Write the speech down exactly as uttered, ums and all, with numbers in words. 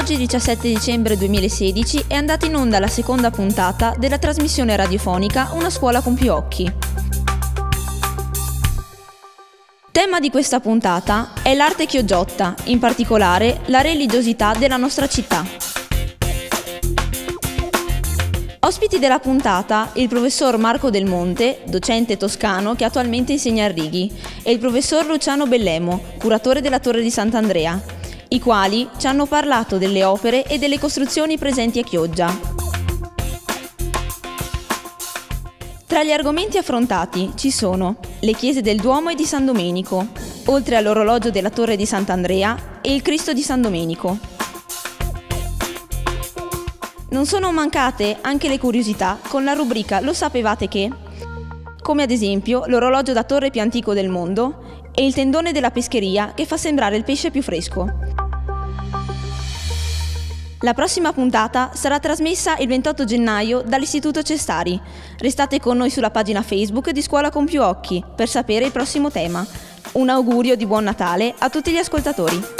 Oggi, diciassette dicembre duemilasedici, è andata in onda la seconda puntata della trasmissione radiofonica Una scuola con più occhi. Tema di questa puntata è l'arte chiogiotta, in particolare la religiosità della nostra città. Ospiti della puntata il professor Marco Del Monte, docente toscano che attualmente insegna a Righi, e il professor Luciano Bellemo, curatore della Torre di Sant'Andrea, i quali ci hanno parlato delle opere e delle costruzioni presenti a Chioggia. Tra gli argomenti affrontati ci sono le chiese del Duomo e di San Domenico, oltre all'orologio della Torre di Sant'Andrea e il Cristo di San Domenico. Non sono mancate anche le curiosità con la rubrica Lo sapevate che? Come ad esempio l'orologio da torre più antico del mondo e il tendone della pescheria che fa sembrare il pesce più fresco. La prossima puntata sarà trasmessa il ventotto gennaio dall'Istituto Cestari. Restate con noi sulla pagina Facebook di Scuola con più occhi per sapere il prossimo tema. Un augurio di buon Natale a tutti gli ascoltatori.